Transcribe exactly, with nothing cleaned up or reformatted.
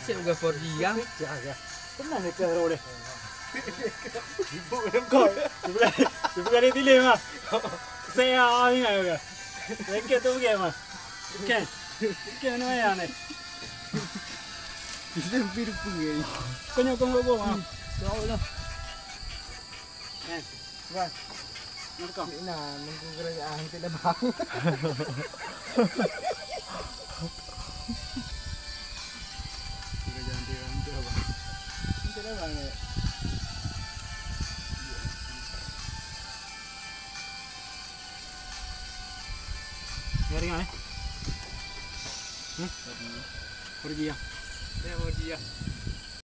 Saya bukan four G yang. Jaga. Tenang ni terus boleh. Ibu kau. Sebelah sebelah ni tilim ah. Saya ah ni ayo. Lagi tu ke mah. Kan. Kan mana ya ni? Kita bir pungai. Kau nak kau bawa ah. Jauh lah. Kan. Bang. Nak kau. Nah, mungkin kerajaan tidak bang. Kerajaan dia nanti apa? Tidak bang. Nyari kan? Hmm? Pergi ya. Saya mau dia.